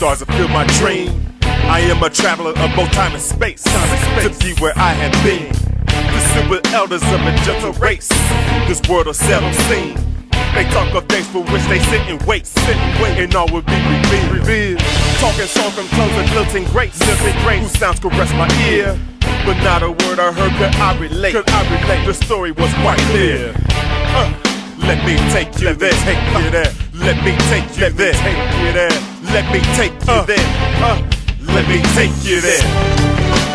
stars have filled my dream. I am a traveler of both time and space, to be where I have been. The super elders of a gentle race, this world is seldom seen. They talk of things for which they sit and wait, and all will be revealed. Talking songs from tongues of lilting grace, whose sounds caress my ear, but not a word I heard could I relate. The story was quite clear. Let me take you there, Let me take you there, Let me take you there, Let me take you there.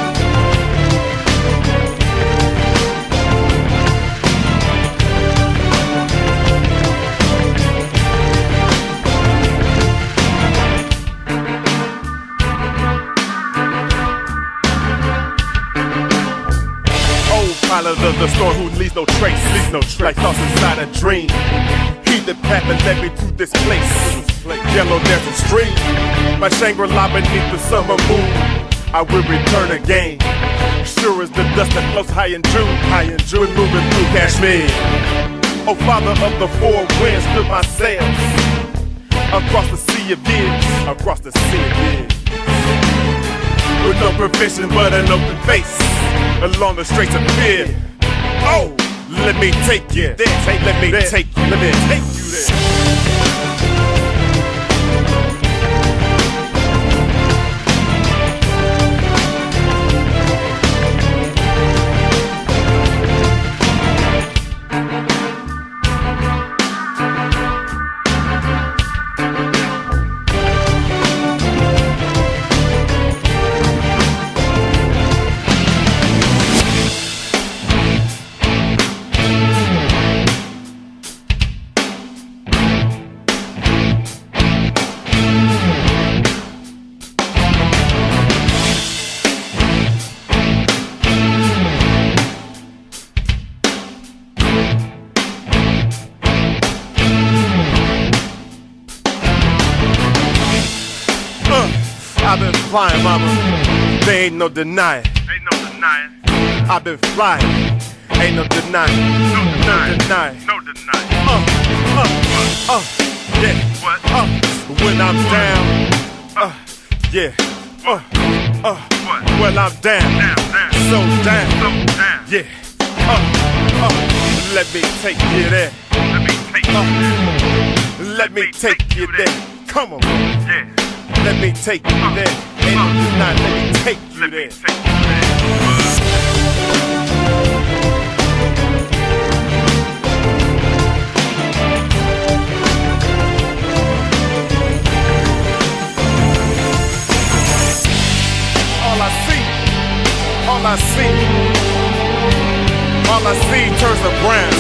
Pilot of the storm who leaves no trace, like thoughts inside a dream. He the path that led me to this place, yellow desert stream. My Shangri-La beneath the summer moon, I will return again. Sure as the dust that floats high in June, moving through Kashmir. Oh, Father of the four winds, fill my sails across the sea of years, with no provision but an open face, along the straits of fear. Oh, let me take you there. Let me take you there. I've been flying, mama, there ain't no denying. I've been flying, ain't no denying. Yeah. When I'm down, yeah. Well, I'm down, so down, yeah. Let me take you there. Let me take you there. Come on, yeah. Let me take you there. Ain't no denying. Let me take you there. All I see turns to brown.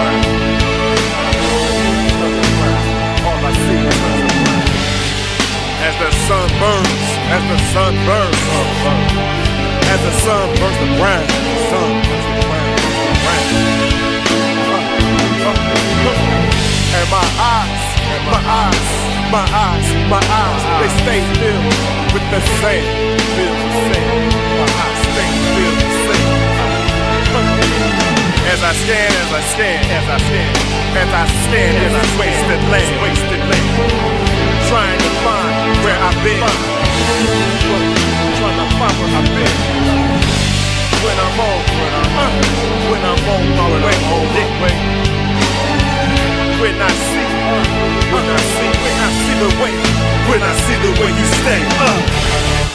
All I see turns to brown. As the sun burns, as the sun burns the brown, And my eyes, they stay filled with the sand, My eyes stay filled with the sand. As I stand in this wasted land, trying to find where I've been, when I'm on my way, when I see the way you stay.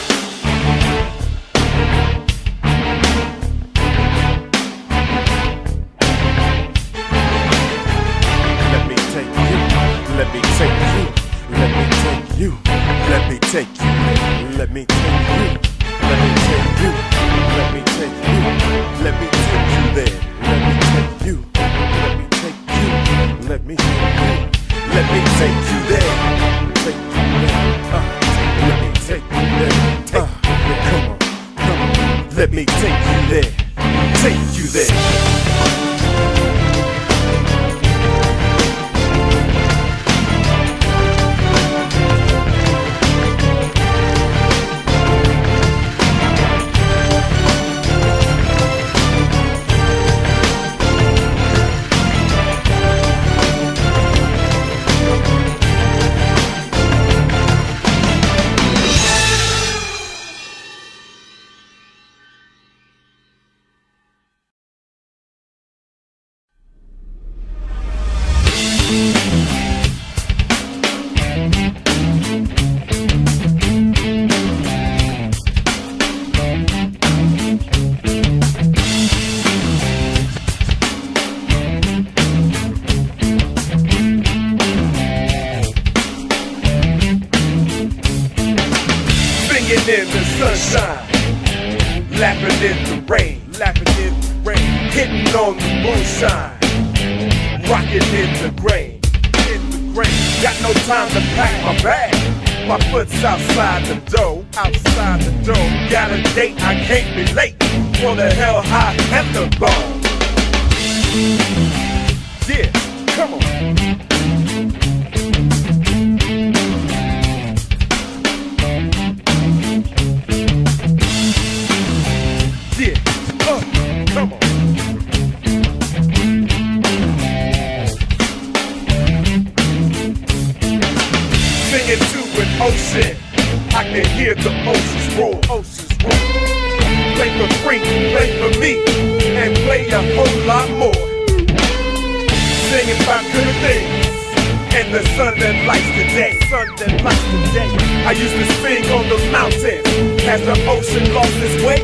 Let me take you. Let me take you. Let me take you. Let me take you. Let me take you. Let me take you. Let me take you. Let me take you there. Let me take you. Let me take you. Let me take you. Let me take you there. Take you there. Let me take you there. Come on, come on. Let me take you there. Take you there. the sunshine, laughing in the rain, hitting on the moonshine, rocking in the grain. Got no time to pack my bag. My foot's outside the door, Got a date, I can't be late. For the hell high at the bar. Yeah, come on. Yeah, come on. Singing to an ocean, I can hear the oceans roar. Play for free, play for me, and play a whole lot more. Singing about good things, and the sun that lights the day. I used to sing on the mountains, as the ocean lost its way.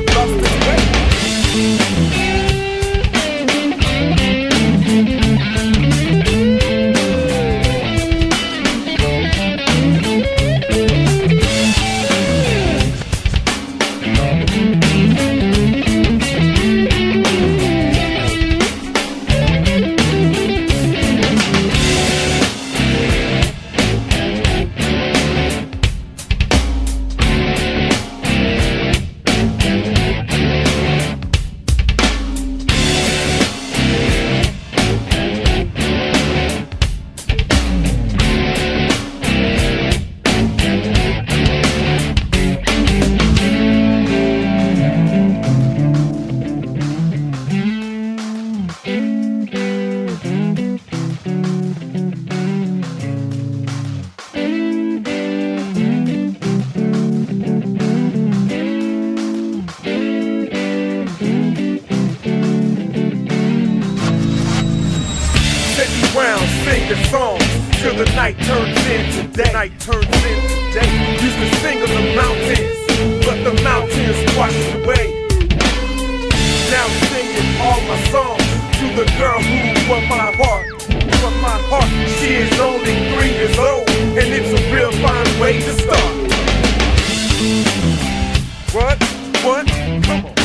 Singing songs till the night turns into day. Used to sing on the mountains, but the mountains washed away. Now I'm singing all my songs to the girl who won my heart. She is only 3 years old, and it's a real fine way to start. What? Come on.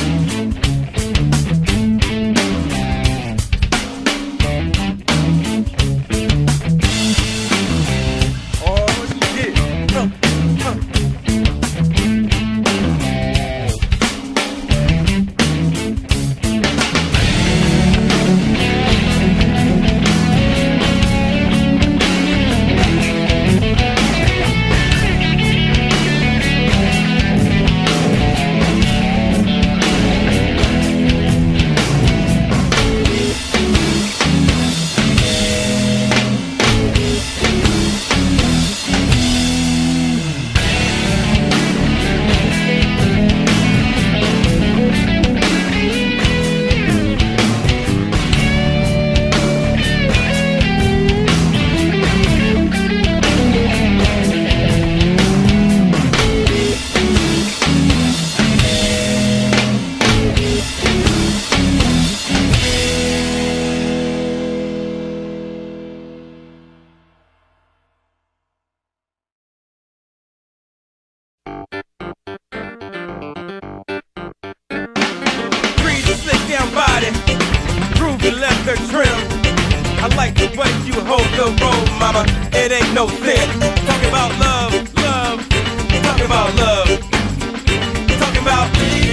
I like the way you hold the road, mama. It ain't no sin. Talking about love. Talking about love. Talking about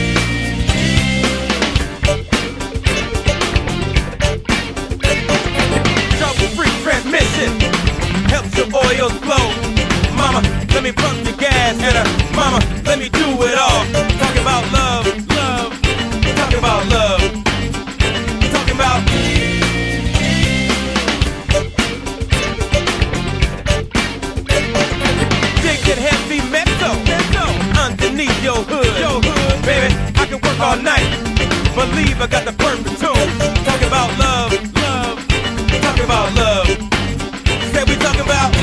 trouble-free transmission. Helps your oils flow. Mama, let me pump the gas. And mama, let me do it all. Talking about love. Talking about love. Talking about heavy metal underneath your hood. Baby, I can work all night. Believe I got the perfect tune. Talking about love. Talking about love. Said we talking about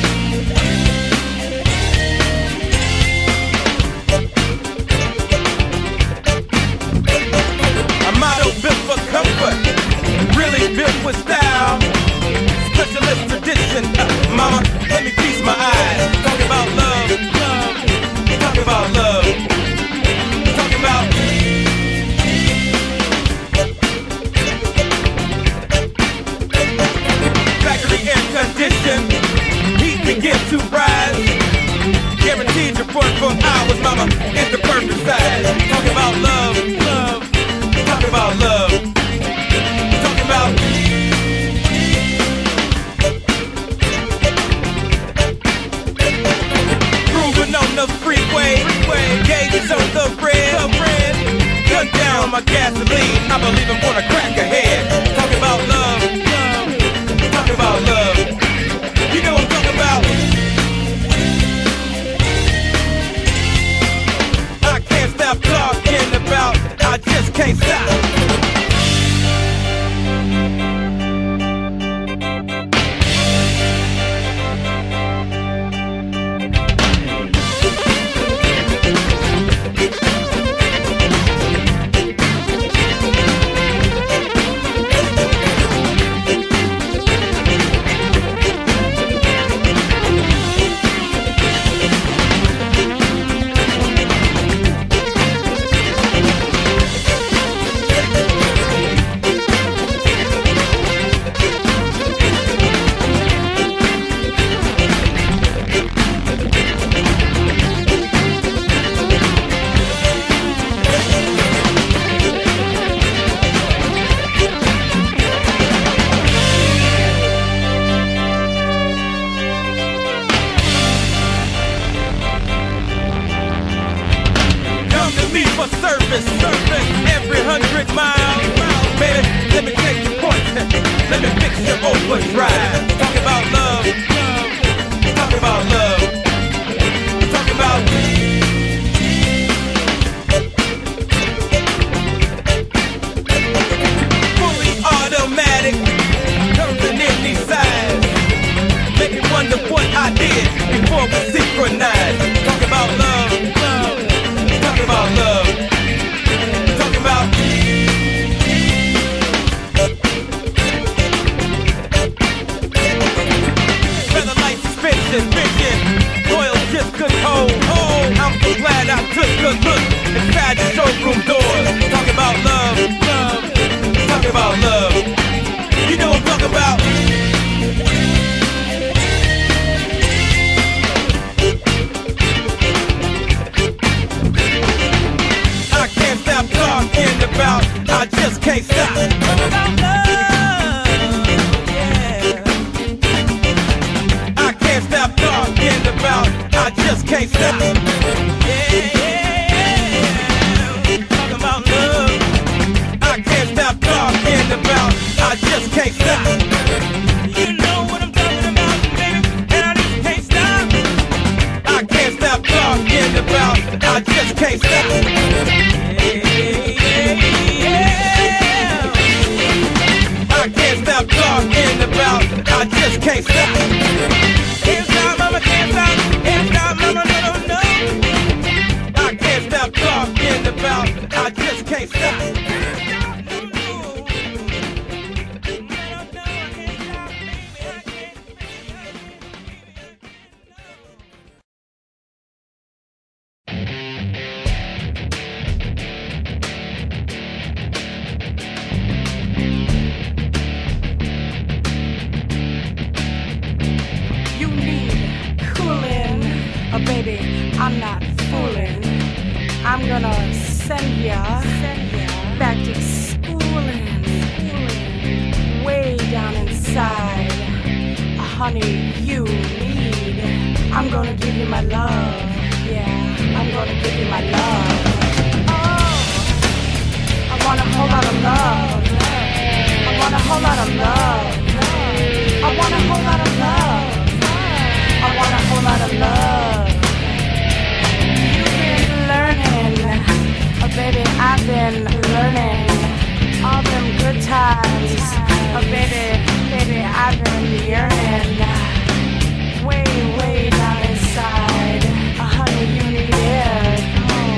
a motto built for comfort, really built with style. Specialist tradition. Mama, let me feast my eyes. Talking about love. Talking about love. get the perfect size. Talking about love, love. Talking about love. Talking about cruising on the freeway, gauges on the red. Gun down on my gasoline. I believe I'm gonna crack ahead. Talking about love, love. Talking about love. You know what I'm talking about. I can't stop talking about. I just can't stop. Service every 100 miles. Baby, let me take your point. Let me fix your overdrive. Talking about love. Talking about love. Talking about fully automatic. Comes in any size. Make me wonder what I did before we synchronized. Talking about love. Talking about love. Vision, loyal just couldn't hold. I'm so glad I took a look inside the showroom doors. Talking about love, love. Talking about love. You know what I'm talking about. I can't stop talking about. I just can't stop. Talking about love. I just can't stop. Talking about love. I can't stop talking about. I just can't stop. You know what I'm talking about, baby, and I just can't stop. I can't stop talking about. I just can't stop. I can't stop talking about. I just can't stop. Can't stop, mama, can't stop. Can't stop, mama, no, no, no. I can't stop talking about. I just can't stop. Baby, I'm not fooling. I'm gonna send ya back to schooling, way down inside. Honey, you need. I'm gonna give you my love. Yeah, I'm gonna give you my love. Oh, I want a whole lot of love. I want a whole lot of love. I want a whole lot of love. I want a whole lot of love. You've been learning, oh baby, I've been learning all them good times. Oh baby, I've been yearning, way down inside. Oh honey, you need it. Oh,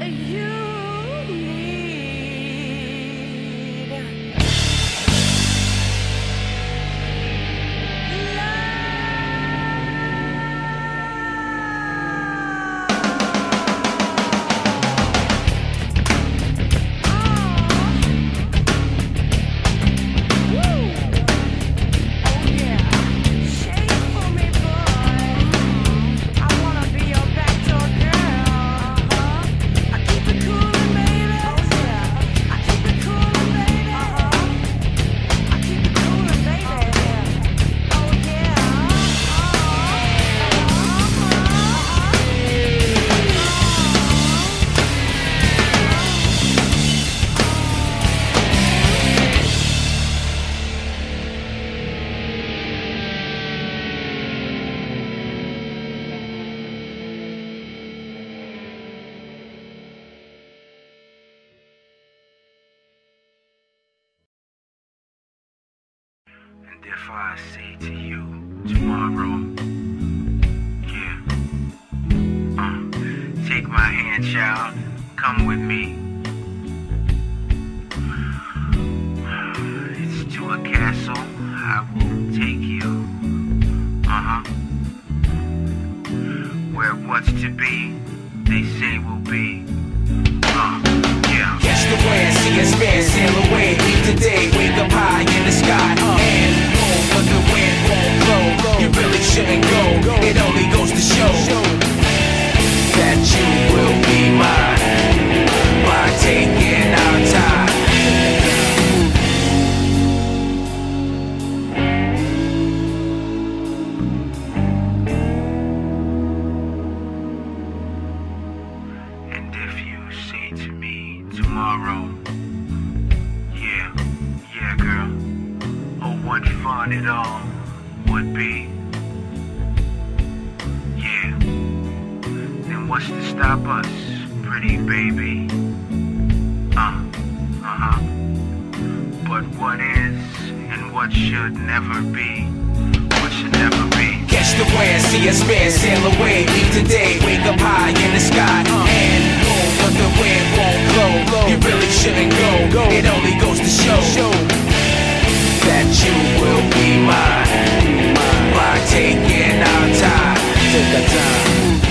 you need. And if I say to you tomorrow, yeah, take my hand, child, come with me. It's to a castle, I will take you, where what's to be, they say will be, yeah. Catch the wind, see it spin, sail away, leave today, wake up high in the sky, and boom, but the wind won't blow. You really shouldn't go, it only goes to show that you will be mine by taking our time. And if you say to me tomorrow, yeah, girl, oh, what fun it all would be, yeah, then what's to stop us, pretty baby, but what is and what should never be, what should never be. Catch the wind, see it spin, sail away, leave today, wake up high in the sky, and boom, but the wind won't blow. You really shouldn't go, it only goes to show that you will be mine by taking our time. Take our time.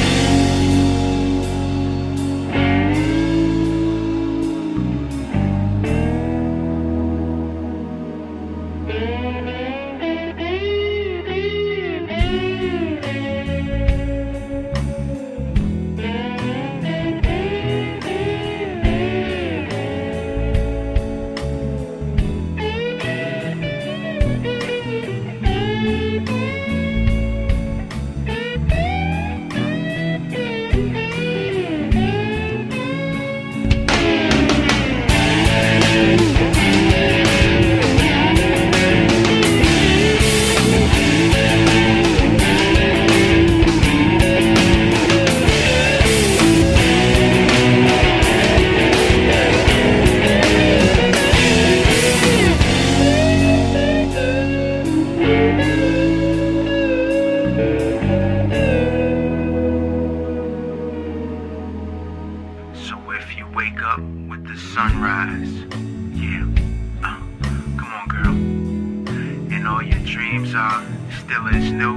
So if you wake up with the sunrise, yeah, come on, girl, and all your dreams are still as new,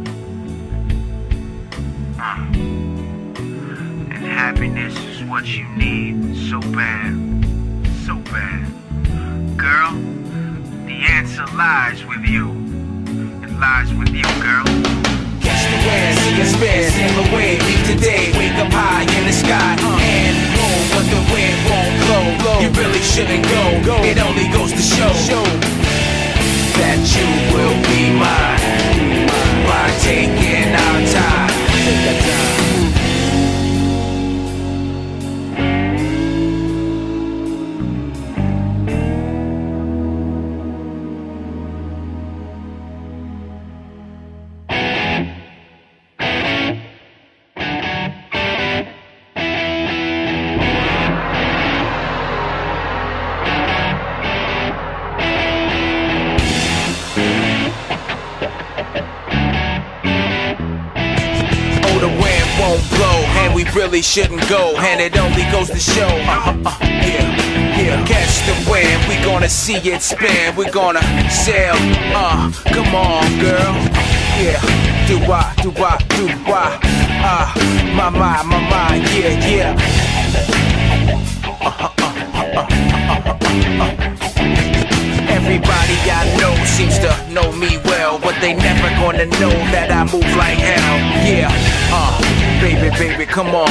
and happiness is what you need so bad, girl, the answer lies with you, it lies with you, girl. Catch the wind, see it spin, sail away, leave today, wake up high in the sky, and boom, but the wind won't blow. You really shouldn't go, it only goes to show that you will be mine by taking our time. Take our time. won't blow, and we really shouldn't go, and it only goes to show. Yeah, catch the wind, we gonna see it spin, we gonna sail. Come on, girl. Yeah, do-wah, do-wah, do-wah. My, yeah. Everybody I know seems to know me well, but they never gonna know that I move like hell. Yeah, baby, come on.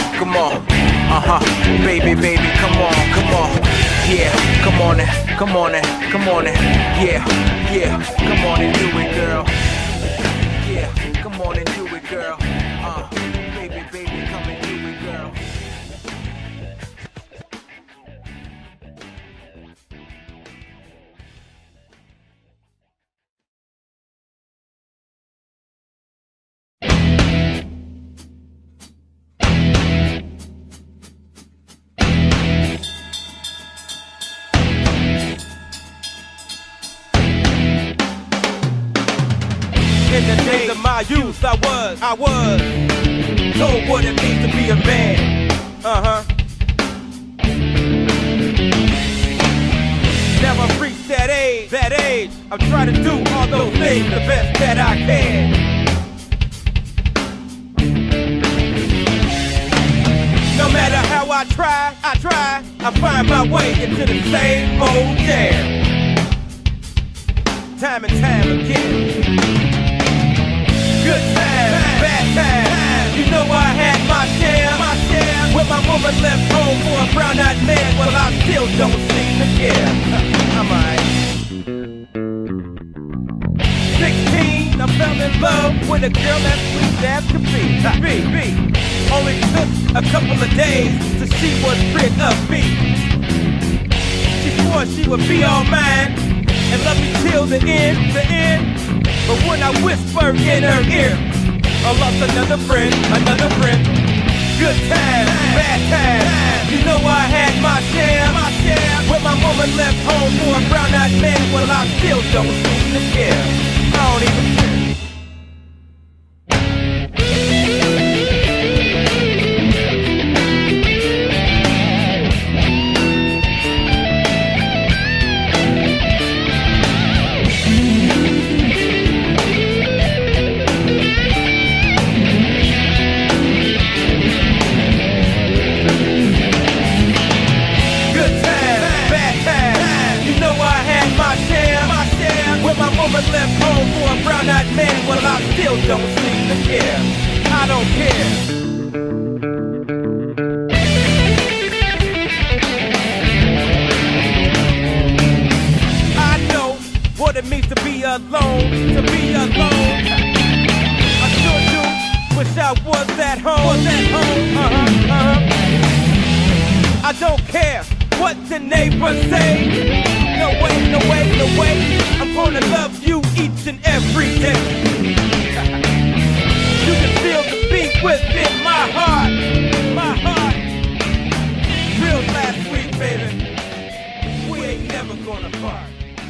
Baby, come on. Yeah, come on in. Yeah, come on and do it, girl. Yeah, come on and do it, girl. Baby, come and do it, girl. In the days of my youth, I was told what it means to be a man. Now I've reached that age. I'm trying to do all those things the best that I can. No matter how I try, I find my way into the same old jam. Time and time again. Good times, bad times. You know I had my share. When my woman left home for a brown-eyed man, well, I still don't seem to care. I'm alright. 16, I fell in love with a girl as sweet as could be. Only took a couple of days till she was rid of me. She swore she would be all mine and love me till the end. But when I whispered in her ear, I lost another friend. Good times, bad times. You know I had my share. When my woman left home for a brown-eyed man, well, I still don't seem to care. I don't even care. My woman left home for a brown-eyed man, well, I still don't seem to care. I don't care. I know what it means to be alone, I sure do wish I was at home, I don't care what the neighbors say. No way, I'm gonna love you each and every day. You can feel the beat within my heart. Real last week, baby. We ain't never gonna part.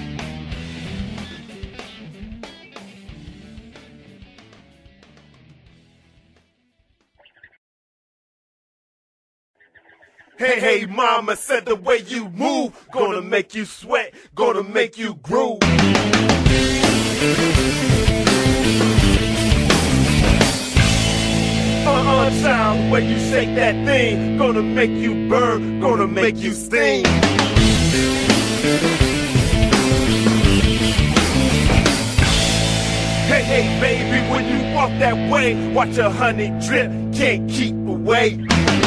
Hey, mama said the way you move, gonna make you sweat, gonna make you groove. Sound, the way you shake that thing, gonna make you burn, gonna make you sting. Hey, baby, when you walk that way, watch your honey drip, can't keep away.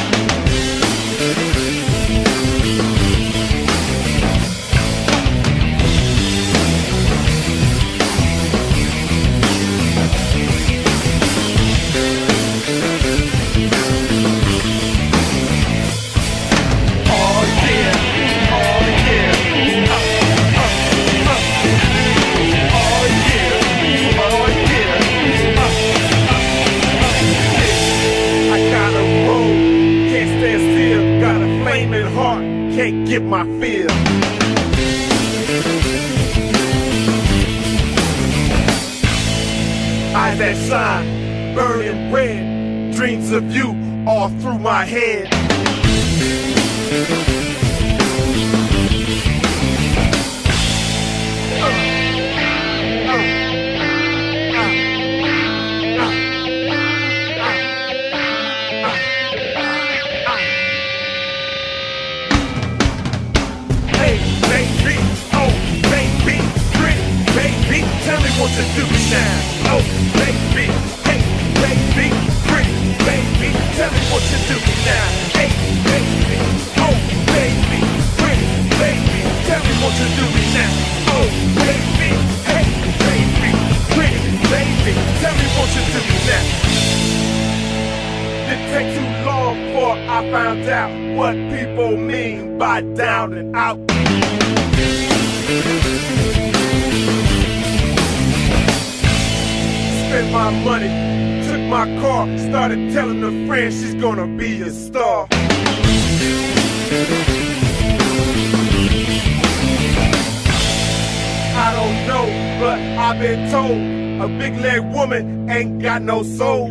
Can't get my feel. Eyes that shine, burning red, dreams of you all through my head. Tell me what to do now. Oh, baby, hey, baby, pretty baby. Tell me what to do now. Hey, baby, oh, baby, pretty baby. Tell me what to do now. Oh, baby, hey, baby, pretty baby. Tell me what to do now. Didn't take too long before I found out what people mean by down and out. Spent my money, took my car, started telling her friends she's gonna be a star. I don't know, but I've been told a big leg woman ain't got no soul.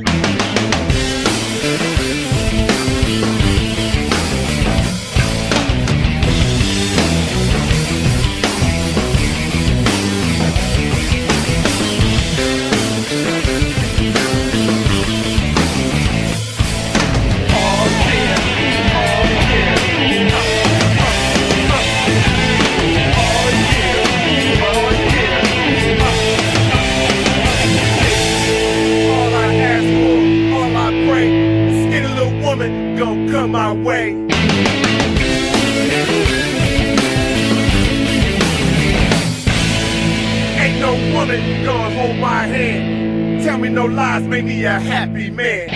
Gon' come my way. Ain't no woman gonna hold my hand. Tell me no lies, make me a happy man.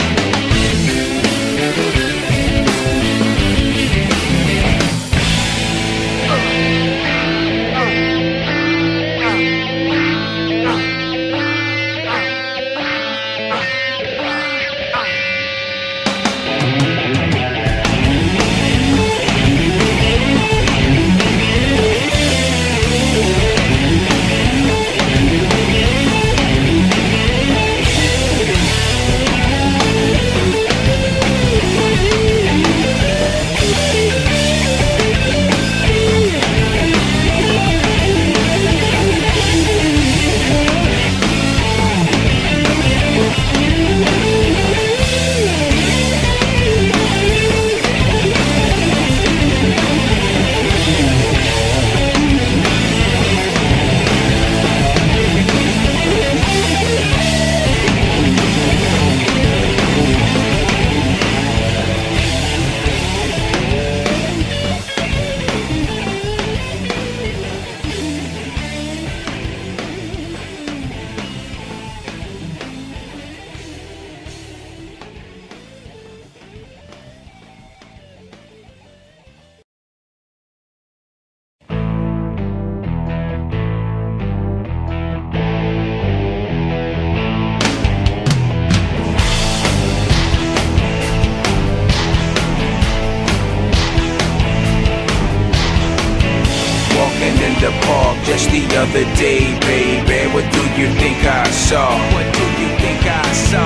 Just the other day, baby, what do you think I saw? What do you think I saw?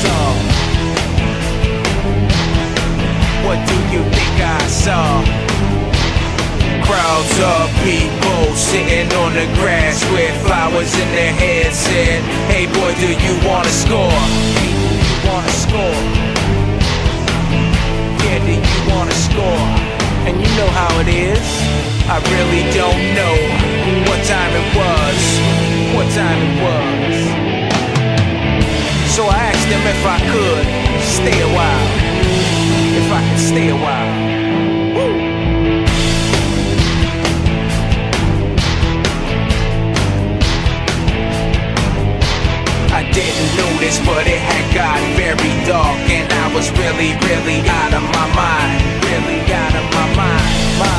What do you think I saw? Crowds of people sitting on the grass with flowers in their heads, said, hey boy, do you wanna score? Hey, do you wanna score? Yeah, do you wanna score? And you know how it is, I really don't know what time it was, So I asked him if I could stay a while, if I could stay a while. Woo. I didn't notice, but it had got very dark, and I was really out of my mind, really out of my mind.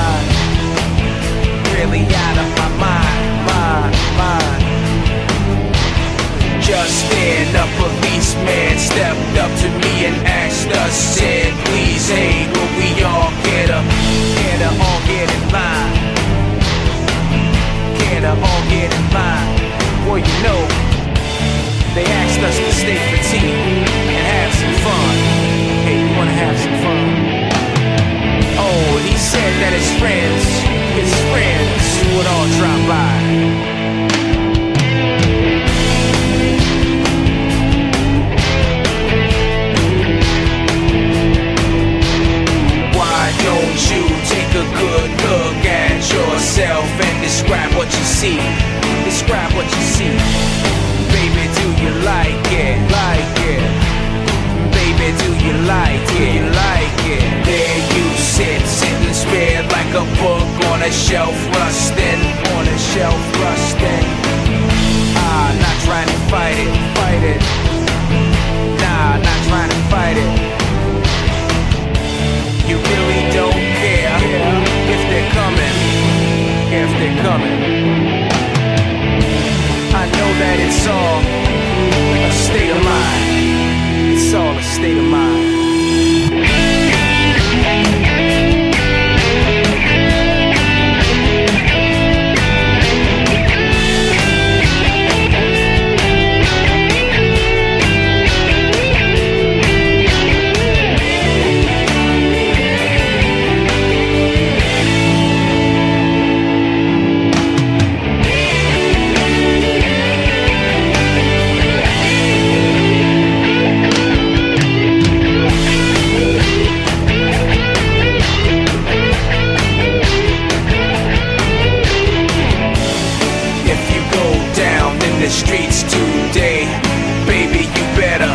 Really out of my mind. Just then a policeman stepped up to me and asked us, said, please, hey, will we all get all get in line? Get all get in line. Well, you know, they asked us to stay for tea and have some fun. see? Describe what you see. Baby, do you like it? Like it. Baby, do you like it? Like it. There you sit, sitting spared like a book on a shelf, rusting. On a shelf, rusting. Not trying to fight it, fight it. Nah, not trying to fight it. You really don't care if they're coming, if they're coming. I know that it's all a state of mind. It's all a state of mind. Streets today, baby, you better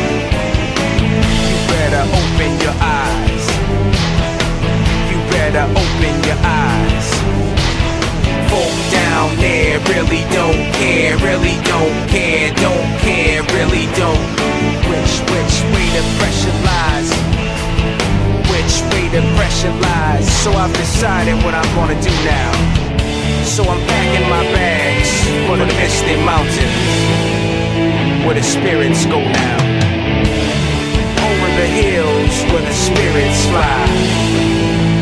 open your eyes. You better open your eyes. Folk down there really don't care, really don't care, don't care, really don't. Which way the pressure lies? Which way the pressure lies? So I've decided what I'm gonna do now. So I'm packing my bags for the misty mountains, where the spirits go now. Over the hills where the spirits fly.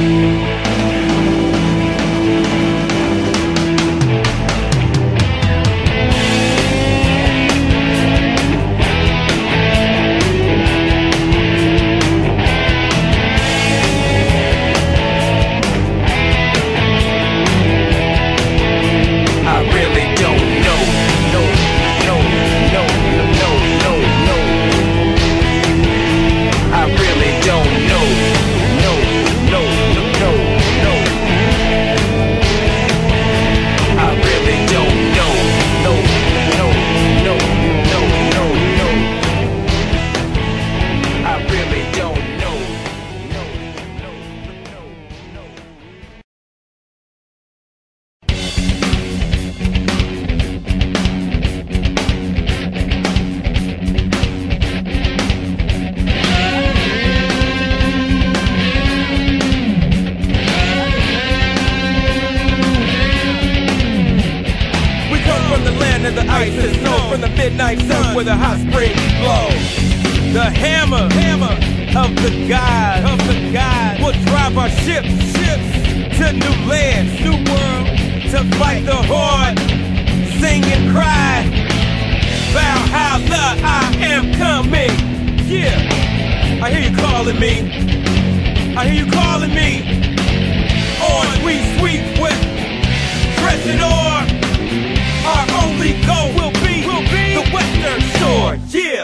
Where the hot springs blow, the hammer of the God will drive our ships to new lands, new world, to fight the horde, sing and cry, Valhalla, I am coming. Yeah, I hear you calling me. I hear you calling me. On we sweep with crescent ore. Our only goal will be the Western Shore, yeah.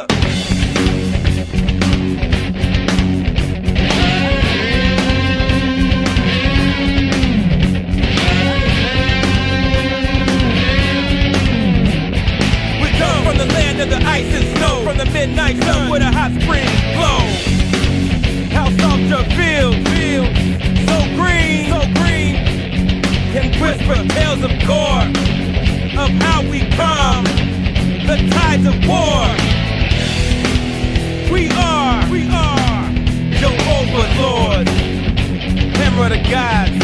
We come from the land of the ice and snow, from the midnight sun where the hot springs glow. How soft your field, so green, can whisper tales of gore, of how we calm the tides of war. We are your overlords, hammer of the gods.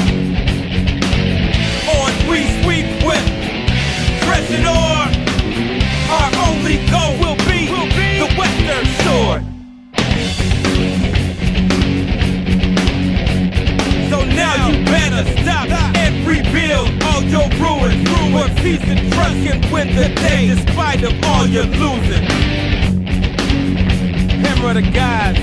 On we sweep with crescent ore. Our only goal will be the Western Shore. So now you better stop and rebuild all your ruins. Where peace and trust can win the day, despite of all you're losing. Hammer of the gods.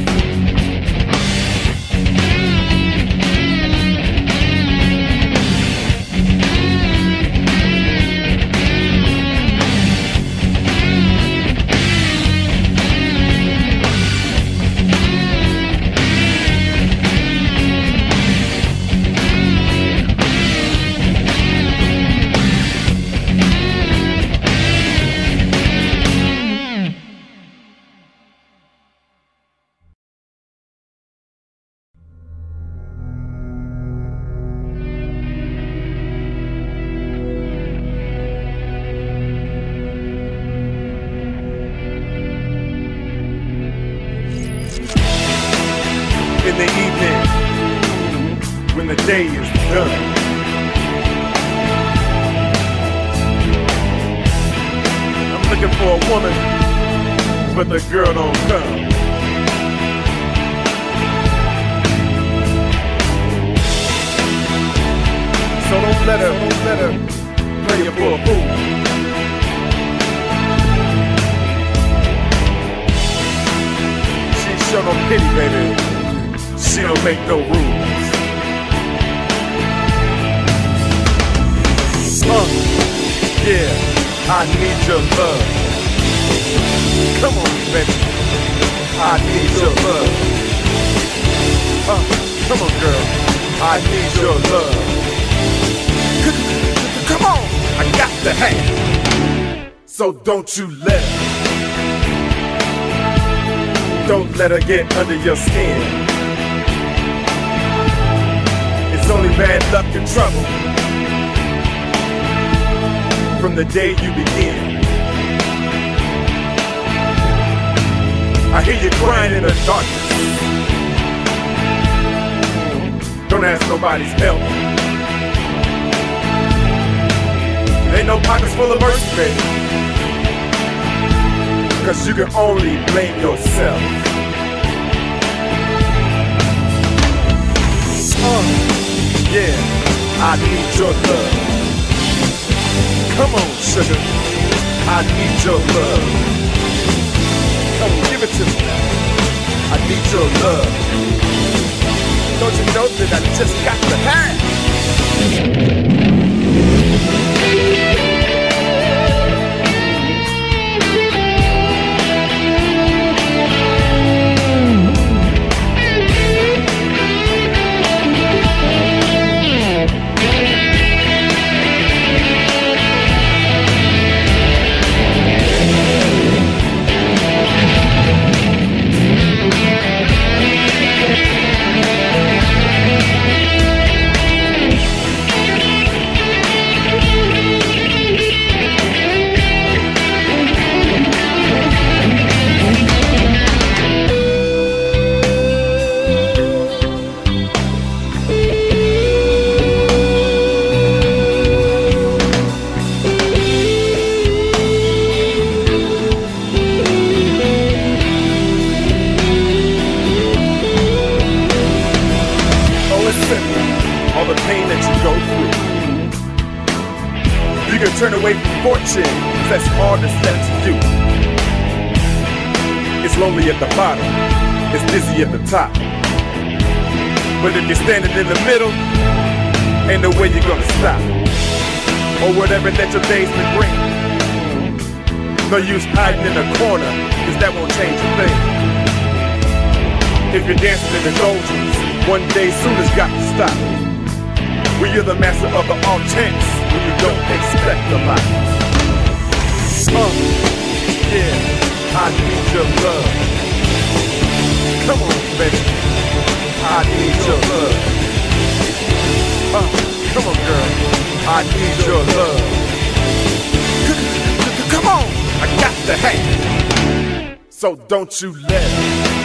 in the evening when the day is done. I'm looking for a woman, but the girl don't come. So don't let her play you for a fool. She show no pity, baby. She don't make no rules. Yeah, I need your love. Come on, baby. I need your love. Come on, girl. I need your love. Come on, I got the hand. So don't you let her. Don't let her get under your skin. It's only bad luck and trouble from the day you begin. I hear you crying in the darkness. Don't ask nobody's help. Ain't no pockets full of mercy, baby. 'Cause you can only blame yourself. Yeah, I need your love. Come on, sugar. I need your love. Come on, give it to me. I need your love. Don't you know that I just got to have? All the pain that you go through, you can turn away from fortune, 'cause that's hard to step to do. It's lonely at the bottom, it's dizzy at the top. But if you're standing in the middle, ain't no way you're gonna stop. Or whatever that your days may bring. No use hiding in a corner, 'cause that won't change a thing. If you're dancing in the doldrums, one day soon has got to stop. Where you're the master of the all chance when you don't expect a lot. Yeah, I need your love. Come on, baby. I need your love. Come on, girl. I need your love. Come on, I got the hand. So don't you let